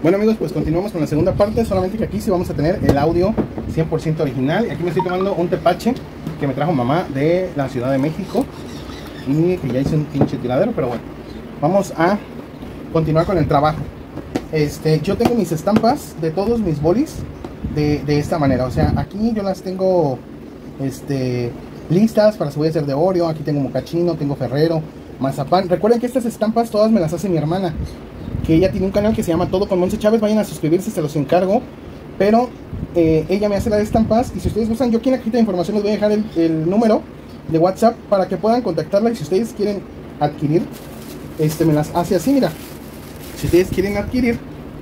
Bueno amigos, pues continuamos con la segunda parte, solamente que aquí sí vamos a tener el audio 100% original. Y aquí me estoy tomando un tepache que me trajo mamá de la Ciudad de México y que ya hice un pinche tiradero, pero bueno, vamos a continuar con el trabajo. Yo tengo mis estampas de todos mis bolis de esta manera, o sea, aquí yo las tengo listas para si voy a hacer de Oreo. Aquí tengo mocachino, tengo Ferrero, mazapán. Recuerden que estas estampas todas me las hace mi hermana, que ella tiene un canal que se llama Todo con Monse Chávez. Vayan a suscribirse, se los encargo. Pero ella me hace las estampas, y si ustedes gustan, yo aquí en la cajita de información les voy a dejar el número de WhatsApp para que puedan contactarla. Y si ustedes quieren adquirir, me las hace así, mira. Si ustedes quieren adquirir,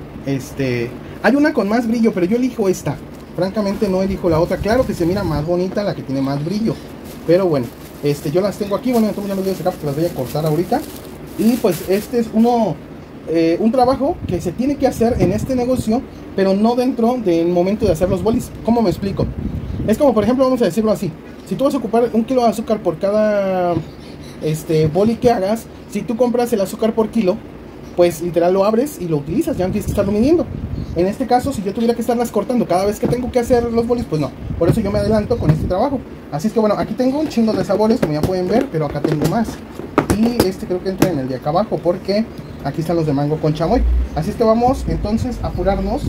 hay una con más brillo, pero yo elijo esta. Francamente no elijo la otra. Claro que se mira más bonita la que tiene más brillo, pero bueno, yo las tengo aquí. Bueno, entonces ya las voy a sacar porque las voy a cortar ahorita. Y pues este es un trabajo que se tiene que hacer en este negocio, pero no dentro del momento de hacer los bolis. ¿Cómo me explico? Es como, por ejemplo, vamos a decirlo así: si tú vas a ocupar 1 kilo de azúcar por cada boli que hagas, si tú compras el azúcar por kilo, pues literal lo abres y lo utilizas, ya no tienes que estarlo midiendo. En este caso, si yo tuviera que estarlas cortando cada vez que tengo que hacer los bolis, pues no. Por eso yo me adelanto con este trabajo. Así es que bueno, aquí tengo un chingo de sabores, como ya pueden ver, pero acá tengo más. Y creo que entra en el de acá abajo, porque aquí están los de mango con chamoy. Así es que vamos entonces a apurarnos.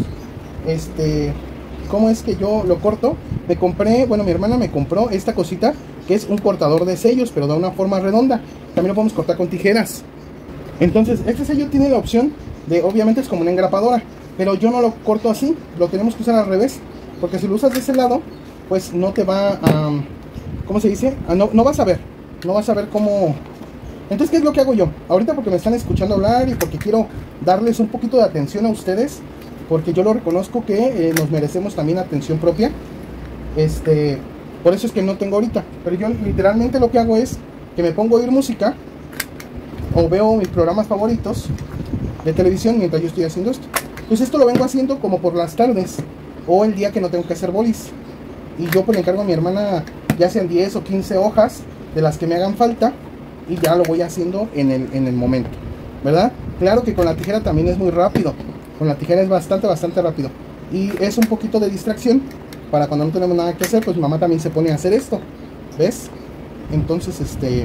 ¿Cómo es que yo lo corto? Me compré, bueno, mi hermana me compró esta cosita, que es un cortador de sellos, pero da una forma redonda. También lo podemos cortar con tijeras. Entonces, este sello tiene la opción de, obviamente es como una engrapadora, pero yo no lo corto así, lo tenemos que usar al revés, porque si lo usas de ese lado, pues no te va a, ¿cómo se dice? No vas a ver cómo. Entonces, ¿qué es lo que hago yo? Ahorita, porque me están escuchando hablar y porque quiero darles un poquito de atención a ustedes, porque yo lo reconozco que nos merecemos también atención propia. Por eso es que no tengo ahorita, pero yo literalmente lo que hago es que me pongo a oír música o veo mis programas favoritos de televisión mientras yo estoy haciendo esto. Pues esto lo vengo haciendo como por las tardes o el día que no tengo que hacer bolis, y yo pues le encargo a mi hermana ya sean 10 o 15 hojas de las que me hagan falta, y ya lo voy haciendo en el momento, ¿verdad? Claro que con la tijera también es muy rápido. Con la tijera es bastante rápido, y es un poquito de distracción para cuando no tenemos nada que hacer. Pues mi mamá también se pone a hacer esto, ¿ves? Entonces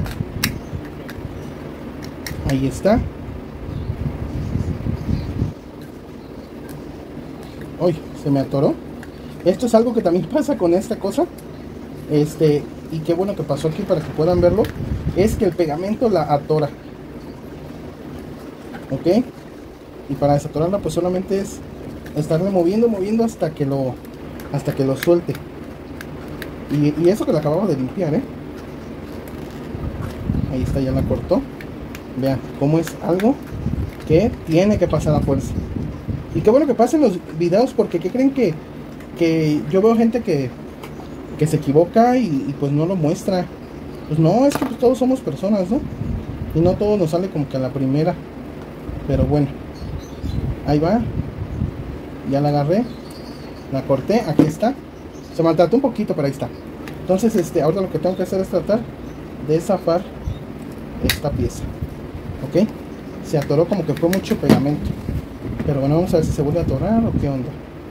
ahí está. Uy, se me atoró. Esto es algo que también pasa con esta cosa. Y qué bueno que pasó aquí para que puedan verlo. Es que el pegamento la atora. ¿Ok? Y para desatorarla pues solamente es estarle moviendo hasta que lo suelte. Y eso que la acabamos de limpiar, Ahí está, ya la cortó. Vean cómo es algo que tiene que pasar a fuerza. Y qué bueno que pasen los videos, porque ¿qué creen? Que yo veo gente que se equivoca y pues no lo muestra. Pues no, es que pues todos somos personas, ¿no? Y no todo nos sale como que a la primera. Pero bueno, ahí va. Ya la agarré, la corté, aquí está. Se maltrató un poquito, pero ahí está. Entonces ahora lo que tengo que hacer es tratar de zafar esta pieza. ¿Ok? Se atoró, como que fue mucho pegamento. Pero bueno, vamos a ver si se vuelve a atorar o qué onda.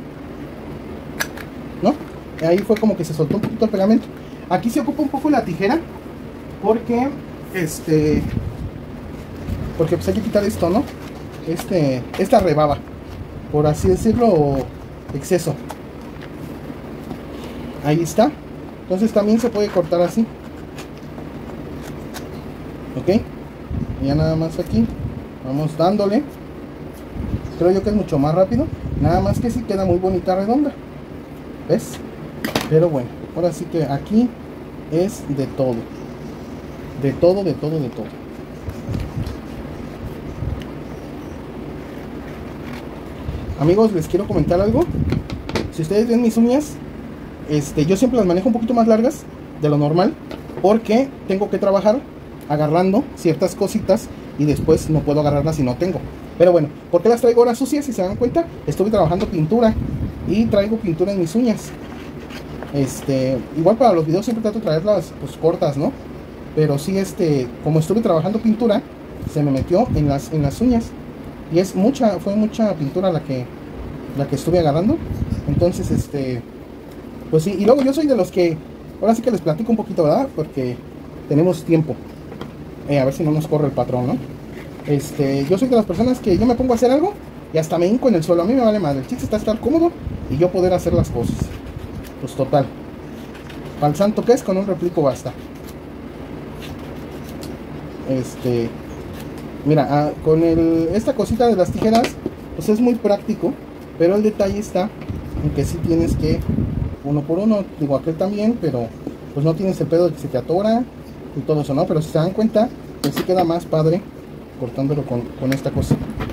¿No? Ahí fue como que se soltó un poquito el pegamento. Aquí se ocupa un poco la tijera, porque porque pues hay que quitar esto, ¿no? Esta rebaba, por así decirlo, exceso. Ahí está. Entonces también se puede cortar así. Ok. Y ya nada más aquí vamos dándole. Creo yo que es mucho más rápido. Nada más que sí queda muy bonita redonda, ¿ves? Pero bueno, ahora sí que aquí es de todo. De todo. Amigos, les quiero comentar algo. Si ustedes ven mis uñas, yo siempre las manejo un poquito más largas de lo normal, porque tengo que trabajar agarrando ciertas cositas y después no puedo agarrarlas si no tengo. Pero bueno, ¿por qué las traigo ahora sucias? Si se dan cuenta, estuve trabajando pintura y traigo pintura en mis uñas. Igual para los videos siempre trato de traerlas pues cortas, ¿no? Pero sí, como estuve trabajando pintura, se me metió en las uñas. y fue mucha pintura la que estuve agarrando. Entonces pues sí, y luego yo soy de los que ahora sí que les platico un poquito, ¿verdad? Porque tenemos tiempo, a ver si no nos corre el patrón, ¿no? Yo soy de las personas que yo me pongo a hacer algo y hasta me hinco en el suelo. A mí me vale madre, el chiste está estar cómodo y yo poder hacer las cosas. Pues total, para el santo que es, con un replico basta. Mira, con esta cosita de las tijeras, pues es muy práctico, pero el detalle está en que sí tienes que uno por uno, digo, aquel también, pero pues no tienes el pedo de que se te atora y todo eso, ¿no? Pero si se dan cuenta, pues sí queda más padre cortándolo con esta cosa.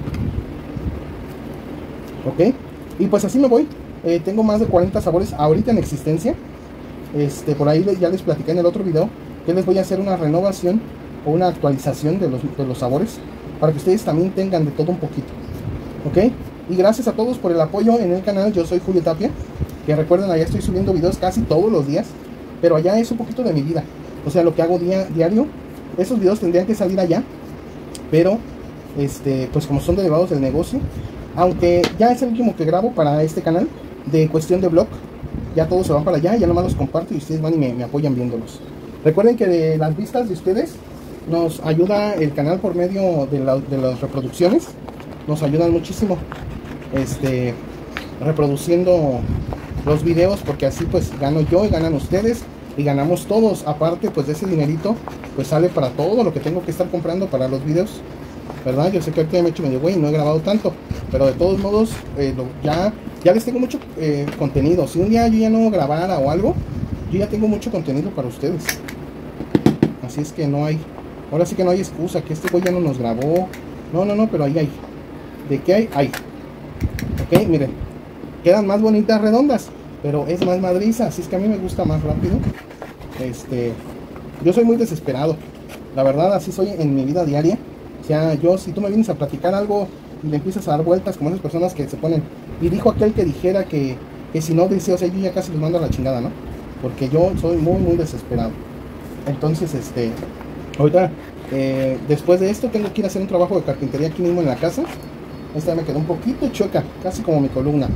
Ok, y pues así me voy. Tengo más de 40 sabores ahorita en existencia. Por ahí ya les platicé en el otro video que les voy a hacer una renovación o una actualización de los sabores para que ustedes también tengan de todo un poquito. Ok, y gracias a todos por el apoyo en el canal. Yo soy Julio Tapia, que recuerden, allá estoy subiendo videos casi todos los días, pero allá es un poquito de mi vida, o sea, lo que hago diario. Esos videos tendrían que salir allá, pero pues como son derivados del negocio, aunque ya es el último que grabo para este canal de cuestión de vlog, ya todos se van para allá, ya nomás los comparto y ustedes van y me apoyan viéndolos. Recuerden que de las vistas de ustedes nos ayuda el canal por medio de las reproducciones, nos ayudan muchísimo reproduciendo los videos, porque así pues gano yo y ganan ustedes y ganamos todos. Aparte pues de ese dinerito pues sale para todo lo que tengo que estar comprando para los videos, ¿verdad? Yo sé que ahorita me he hecho medio güey, no he grabado tanto, pero de todos modos ya les tengo mucho contenido. Si un día yo ya no grabara o algo, yo ya tengo mucho contenido para ustedes. Así es que no hay, ahora sí que no hay excusa, que este güey ya no nos grabó. No, pero ahí hay. ¿De qué hay? Hay. Ok, miren, quedan más bonitas redondas, pero es más madriza, así es que a mí me gusta más rápido. Yo soy muy desesperado, la verdad, así soy en mi vida diaria. O sea, si tú me vienes a platicar algo y le empiezas a dar vueltas como esas personas que se ponen, y dijo aquel que dijera que si no dice, o sea, yo ya casi los mando a la chingada, ¿no? Porque yo soy muy desesperado. Entonces, ahorita, después de esto tengo que ir a hacer un trabajo de carpintería aquí mismo en la casa. Esta me quedó un poquito choca, casi como mi columna.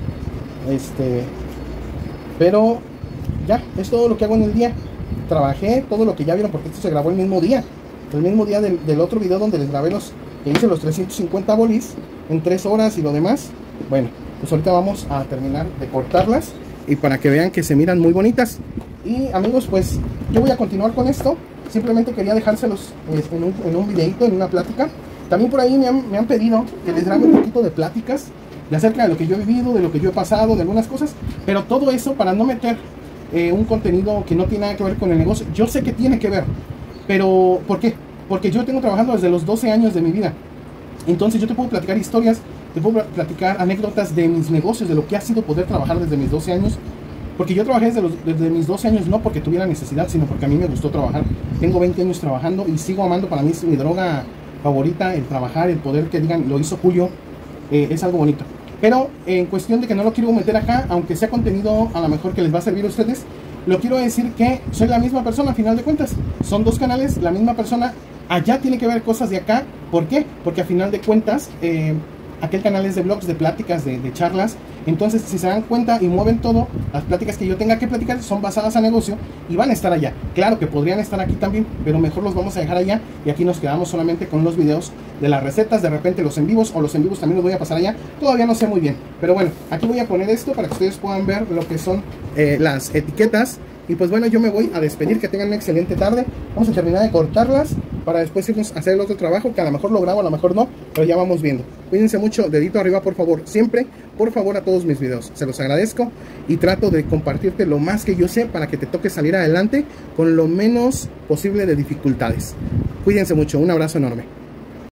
Pero ya, es todo lo que hago en el día. Trabajé todo lo que ya vieron, porque esto se grabó el mismo día del otro video donde les grabé que hice los 350 bolis en 3 horas y lo demás. Bueno, pues ahorita vamos a terminar de cortarlas y para que vean que se miran muy bonitas. Y amigos, pues yo voy a continuar con esto. Simplemente quería dejárselos en un videito, en una plática. También por ahí me han pedido que les grabe un poquito de pláticas de acerca de lo que yo he vivido, de lo que yo he pasado, de algunas cosas, pero todo eso para no meter un contenido que no tiene nada que ver con el negocio. Yo sé que tiene que ver, pero ¿por qué? Porque yo tengo trabajando desde los 12 años de mi vida. Entonces yo te puedo platicar historias, te puedo platicar anécdotas de mis negocios, de lo que ha sido poder trabajar desde mis 12 años. Porque yo trabajé desde mis 12 años, no porque tuviera necesidad, sino porque a mí me gustó trabajar. Tengo 20 años trabajando y sigo amando. Para mí es mi droga favorita, el trabajar, el poder que digan, lo hizo Julio, es algo bonito. Pero en cuestión de que no lo quiero meter acá, aunque sea contenido a lo mejor que les va a servir a ustedes, lo quiero decir que soy la misma persona, a final de cuentas. Son dos canales, la misma persona. Allá tiene que ver cosas de acá. ¿Por qué? Porque a final de cuentas, aquel canal es de blogs, de pláticas, de charlas. Entonces, si se dan cuenta y mueven todo, las pláticas que yo tenga que platicar son basadas a negocio y van a estar allá. Claro que podrían estar aquí también, pero mejor los vamos a dejar allá y aquí nos quedamos solamente con los videos de las recetas, de repente los en vivos, o los en vivos también los voy a pasar allá. Todavía no sé muy bien, pero bueno, aquí voy a poner esto para que ustedes puedan ver lo que son las etiquetas. Y pues bueno, yo me voy a despedir, que tengan una excelente tarde. Vamos a terminar de cortarlas para después irnos a hacer el otro trabajo, que a lo mejor lo grabo, a lo mejor no, pero ya vamos viendo. Cuídense mucho, dedito arriba por favor, siempre, por favor, a todos mis videos. Se los agradezco y trato de compartirte lo más que yo sé para que te toque salir adelante con lo menos posible de dificultades. Cuídense mucho, un abrazo enorme.